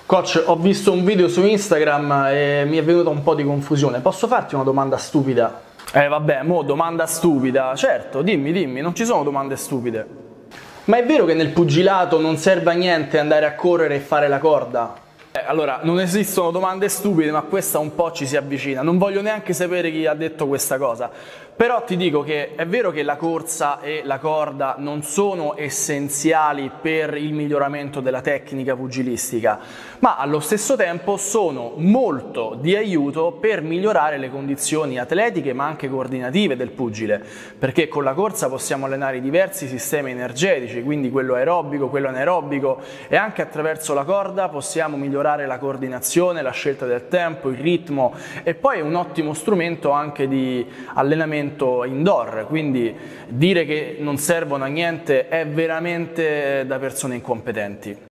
Coach, ho visto un video su Instagram e mi è venuta un po' di confusione. Posso farti una domanda stupida? Vabbè, mo domanda stupida. Certo, dimmi, non ci sono domande stupide. Ma è vero che nel pugilato non serve a niente andare a correre e fare la corda? Allora, non esistono domande stupide, ma questa un po' ci si avvicina. Non voglio neanche sapere chi ha detto questa cosa. Però ti dico che è vero che la corsa e la corda non sono essenziali per il miglioramento della tecnica pugilistica, ma allo stesso tempo sono molto di aiuto per migliorare le condizioni atletiche ma anche coordinative del pugile, perché con la corsa possiamo allenare diversi sistemi energetici, quindi quello aerobico, quello anaerobico, e anche attraverso la corda possiamo migliorare la coordinazione, la scelta del tempo, il ritmo, e poi è un ottimo strumento anche di allenamento indoor, quindi dire che non servono a niente è veramente da persone incompetenti.